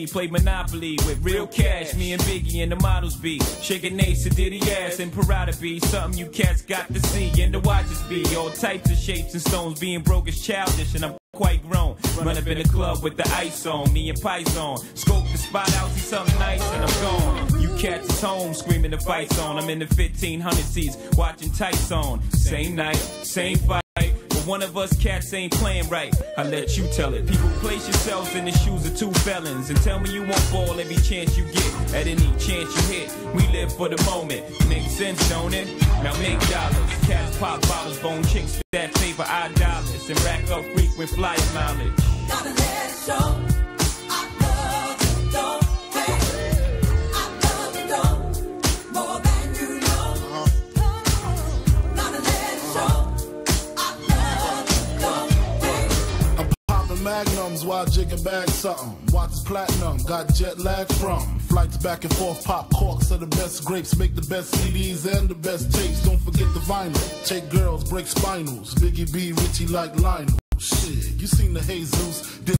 City, play Monopoly with real cash. Me and Biggie and the models be shaking Ace and Diddy ass and Parada be something you cats got to see and to watch us be. All types of shapes and stones, being broke is childish and I'm quite grown. Run up in the club with the ice on, me and Pies on. Scope the spot out, see something nice and I'm gone. You cats is home, screaming the fights on. I'm in the 1500 seats, watching tights on. Same night, same fight. But one of us cats ain't playing right. I let you tell it. People, place yourselves in the shoes of two felons and tell me you won't ball every chance you get. At any chance you hit, we live for the moment. Makes sense, don't it? Now make dollars. Cats pop bottles, bone chicks that favor our dollars and rack up frequent flyer mileage. Gotta let it show. I love you, don't pay. I love you, don't more than you know. Gotta let it show. I love you, don't pay. I'm popping magnums while jigging back something. Watch platinum, got jet lag from flights back and forth. Pop corks are the best grapes, make the best CDs and the best tapes. Don't forget the vinyl. Take girls, break spinals. Biggie B, Richie like Lionel. Shit, you seen the Jesus.